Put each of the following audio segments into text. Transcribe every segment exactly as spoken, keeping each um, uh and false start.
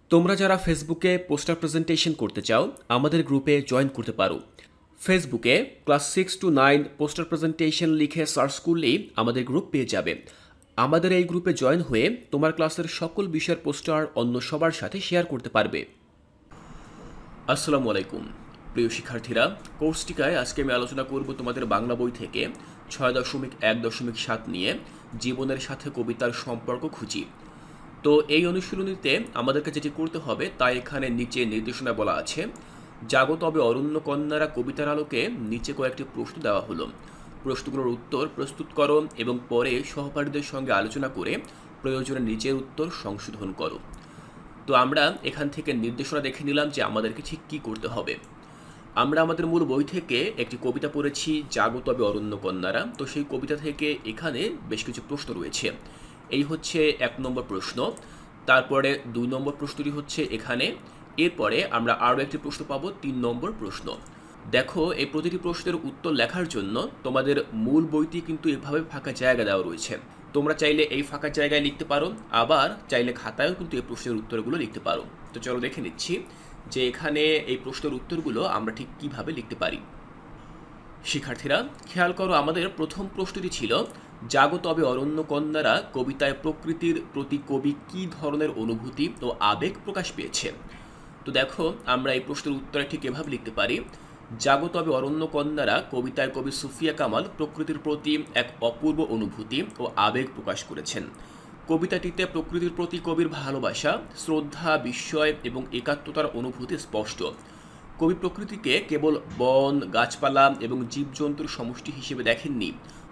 তোমরা যারা ফেসবুকে পোস্টার প্রেজেন্টেশন করতে চাও আমাদের গ্রুপে জয়েন করতে পারো। ফেসবুকে class six two nine poster presentation লিখে সার্চ করলেই আমাদের গ্রুপ পেয়ে যাবে। আমাদের এই গ্রুপে জয়েন হয়ে তোমার ক্লাসের সকল বিষয়ের পোস্টার অন্য সবার সাথে শেয়ার করতে পারবে। আসসালামু আলাইকুম প্রিয় শিক্ষার্থীরা, কোর্স টিকায় আজকে আমি আলোচনা করব তোমাদের বাংলা বই থেকে ছয় দশমিক এক দশমিক সাত নিয়ে জীবনের সাথে কবিতার সম্পর্ক খুঁজি। তো এই অনুশীলনীতে আমাদেরকে যেটি করতে হবে তা এখানে নিচে নির্দেশনা বলা আছে। জাগো তবে অরণ্য কন্যারা কবিতার আলোকে নিচে কয়েকটি প্রশ্ন দেওয়া হলো। প্রশ্নগুলোর উত্তর প্রস্তুত করো এবং পরে সহপাঠীদের সঙ্গে আলোচনা করে প্রয়োজনে নিচের উত্তর সংশোধন করো। তো আমরা এখান থেকে নির্দেশনা দেখে নিলাম যে আমাদেরকে ঠিক কী করতে হবে। আমরা আমাদের মূল বই থেকে একটি কবিতা পড়েছি, জাগো তবে অরণ্য কন্যারা। তো সেই কবিতা থেকে এখানে বেশ কিছু প্রশ্ন রয়েছে। এই হচ্ছে এক নম্বর প্রশ্ন, তারপরে দুই নম্বর প্রশ্নটি হচ্ছে এখানে, এরপরে আমরা আরও একটি প্রশ্ন পাবো, তিন নম্বর প্রশ্ন। দেখো, এই প্রতিটি প্রশ্নের উত্তর লেখার জন্য তোমাদের মূল বইটি কিন্তু এভাবে ফাঁকা জায়গা দেওয়া রয়েছে। তোমরা চাইলে এই ফাঁকা জায়গায় লিখতে পারো, আবার চাইলে খাতায়ও কিন্তু এই প্রশ্নের উত্তরগুলো লিখতে পারো। তো চলো দেখে নিচ্ছি যে এখানে এই প্রশ্নের উত্তরগুলো আমরা ঠিক কিভাবে লিখতে পারি। শিক্ষার্থীরা খেয়াল করো, আমাদের প্রথম প্রশ্নটি ছিল জাগো তবে অরণ্য কন্যারা কবিতায় প্রকৃতির প্রতি কবি কী ধরনের অনুভূতি ও আবেগ প্রকাশ পেয়েছে। তো দেখো, আমরা এই প্রশ্নের উত্তরে ঠিক এভাবে লিখতে পারি, জাগো তবে অরণ্য কন্যারা কবিতায় কবি সুফিয়া কামাল প্রকৃতির প্রতি এক অপূর্ব অনুভূতি ও আবেগ প্রকাশ করেছেন। কবিতাটিতে প্রকৃতির প্রতি কবির ভালোবাসা, শ্রদ্ধা, বিস্ময় এবং একাত্মতার অনুভূতি স্পষ্ট। কবি প্রকৃতিকে কেবল বন, গাছপালা এবং জীবজন্তুর সমষ্টি হিসেবে দেখেননি,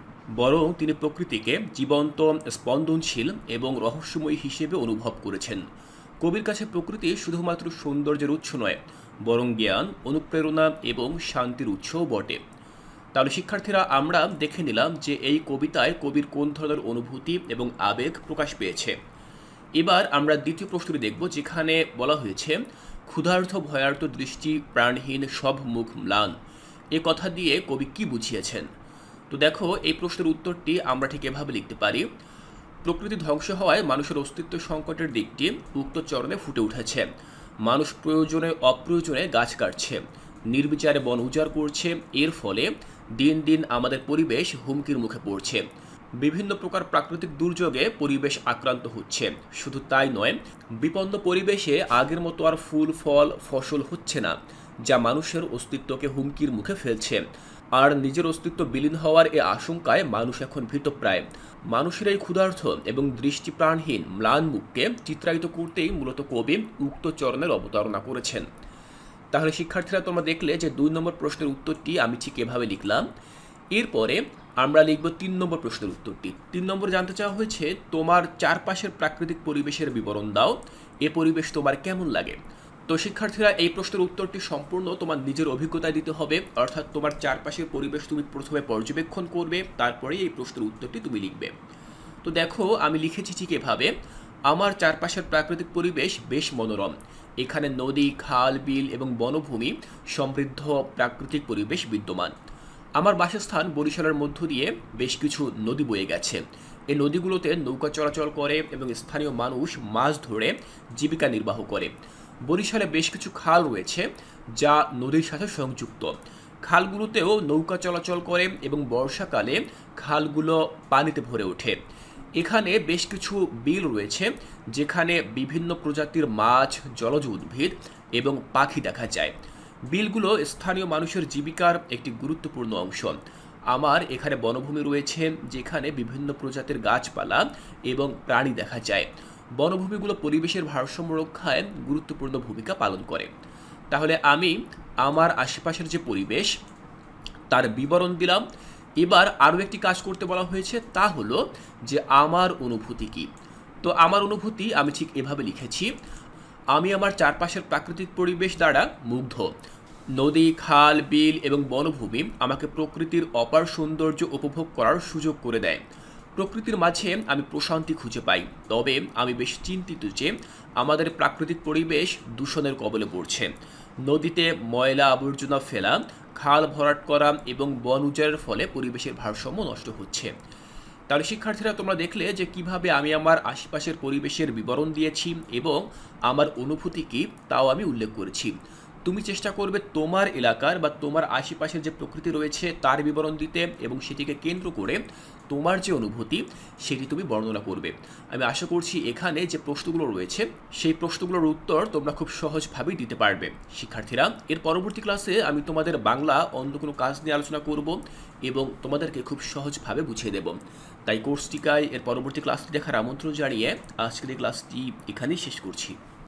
বরং তিনি প্রকৃতিকে জীবন্ত, স্পন্দনশীল এবং রহস্যময়ী হিসেবে অনুভব করেছেন। কবির কাছে প্রকৃতি শুধুমাত্র সৌন্দর্যের উৎস নয়, বরং জ্ঞান, অনুপ্রেরণা এবং শান্তির উৎসও বটে। তাহলে শিক্ষার্থীরা, আমরা দেখে নিলাম যে এই কবিতায় কবির কোন ধরনের অনুভূতি এবং আবেগ প্রকাশ পেয়েছে। এবার আমরা দ্বিতীয় প্রশ্নটি দেখব, যেখানে বলা হয়েছে ক্ষুধার্ত ভয়ার্ত দৃষ্টি, প্রাণহীন সব মুখ ম্লান। এ কথা দিয়ে কবি কি বুঝিয়েছেন? তো দেখো, এই প্রশ্নের উত্তরটি আমরা ঠিক এভাবে লিখতে পারি, প্রকৃতি ধ্বংস হওয়ায় মানুষের অস্তিত্ব সংকটের দিকটি উক্ত চরণে ফুটে উঠেছে। মানুষ প্রয়োজনে অপ্রয়োজনে গাছ কাটছে, নির্বিচারে বন উজাড় করছে। এর ফলে দিন দিন আমাদের পরিবেশ হুমকির মুখে পড়ছে। বিভিন্ন প্রকার প্রাকৃতিক দুর্যোগে পরিবেশ আক্রান্ত হচ্ছে। শুধু তাই নয়, বিপন্ন পরিবেশে আগের মতো আর ফুল, ফল, ফসল হচ্ছে না, যা মানুষের অস্তিত্বকে হুমকির মুখে ফেলছে। আর নিজের অস্তিত্ব বিলীন হওয়ার এ আশঙ্কায় মানুষ এখন ভীতপ্রায়। মানুষের এই ক্ষুধার্ত এবং দৃষ্টিপ্রাণহীন ম্লান মুখকে চিত্রায়িত করতেই মূলত কবি উক্ত চরণের অবতারণা করেছেন। তাহলে শিক্ষার্থীরা, তোমরা দেখলে যে দুই নম্বর প্রশ্নের উত্তরটি আমি ঠিক এভাবে লিখলাম। এরপরে আমরা লিখব তিন নম্বর প্রশ্নের উত্তরটি। তিন নম্বর জানতে চাওয়া হয়েছে, তোমার চারপাশের প্রাকৃতিক পরিবেশের বিবরণ দাও, এ পরিবেশ তোমার কেমন লাগে। তো শিক্ষার্থীরা, এই প্রশ্নের উত্তরটি সম্পূর্ণ তোমার নিজের অভিজ্ঞতায় দিতে হবে, অর্থাৎ তোমার চারপাশের পরিবেশ তুমি প্রথমে পর্যবেক্ষণ করবে, তারপরে এই প্রশ্নের উত্তরটি তুমি লিখবে। তো দেখো, আমি লিখেছি ঠিক এভাবে, আমার চারপাশের প্রাকৃতিক পরিবেশ বেশ মনোরম। এখানে নদী, খাল, বিল এবং বনভূমি সমৃদ্ধ প্রাকৃতিক পরিবেশ বিদ্যমান। আমার বাসস্থান বরিশালের মধ্য দিয়ে বেশ কিছু নদী বয়ে গেছে। এই নদীগুলোতে নৌকা চলাচল করে এবং স্থানীয় মানুষ মাছ ধরে জীবিকা নির্বাহ করে। বরিশালে বেশ কিছু খাল রয়েছে যা নদীর সাথে সংযুক্ত। খালগুলোতেও নৌকা চলাচল করে এবং বর্ষাকালে খালগুলো পানিতে ভরে ওঠে। এখানে বেশ কিছু বিল রয়েছে যেখানে বিভিন্ন প্রজাতির মাছ, জলজ উদ্ভিদ এবং পাখি দেখা যায়। বিলগুলো স্থানীয় মানুষের জীবিকার একটি গুরুত্বপূর্ণ অংশ। আমার এখানে বনভূমি রয়েছে যেখানে বিভিন্ন প্রজাতির গাছপালা এবং প্রাণী দেখা যায়। বনভূমিগুলো পরিবেশের ভারসাম্য রক্ষায় গুরুত্বপূর্ণ ভূমিকা পালন করে। তাহলে আমি আমার আশেপাশের যে পরিবেশ তার বিবরণ দিলাম। এবার আরও একটি কাজ করতে বলা হয়েছে, তা হলো যে আমার অনুভূতি কী। তো আমার অনুভূতি আমি ঠিক এভাবে লিখেছি, আমি আমার চারপাশের প্রাকৃতিক পরিবেশ দ্বারা মুগ্ধ। নদী, খাল, বিল এবং বনভূমি আমাকে প্রকৃতির অপার সৌন্দর্য উপভোগ করার সুযোগ করে দেয়। প্রকৃতির মাঝে আমি প্রশান্তি খুঁজে পাই। তবে আমি বেশ চিন্তিত যে আমাদের প্রাকৃতিক পরিবেশ দূষণের কবলে পড়ছে। নদীতে ময়লা আবর্জনা ফেলা, খাল ভরাট করা এবং বন উজাড়ের ফলে পরিবেশের ভারসাম্য নষ্ট হচ্ছে। তাহলে শিক্ষার্থীরা তোমরা দেখলে যে কিভাবে আমি আমার আশেপাশের পরিবেশের বিবরণ দিয়েছি এবং আমার অনুভূতি কি তাও আমি উল্লেখ করেছি। তুমি চেষ্টা করবে তোমার এলাকার বা তোমার আশেপাশের যে প্রকৃতি রয়েছে তার বিবরণ দিতে এবং সেটিকে কেন্দ্র করে তোমার যে অনুভূতি সেটি তুমি বর্ণনা করবে। আমি আশা করছি এখানে যে প্রশ্নগুলো রয়েছে সেই প্রশ্নগুলোর উত্তর তোমরা খুব সহজভাবেই দিতে পারবে। শিক্ষার্থীরা, এর পরবর্তী ক্লাসে আমি তোমাদের বাংলা অন্য কোনো কাজ নিয়ে আলোচনা করব এবং তোমাদেরকে খুব সহজভাবে বুঝিয়ে দেব। তাই কোর্সটিকায় এর পরবর্তী ক্লাসটি দেখার আমন্ত্রণ জানিয়ে আজকের এই ক্লাসটি এখানেই শেষ করছি।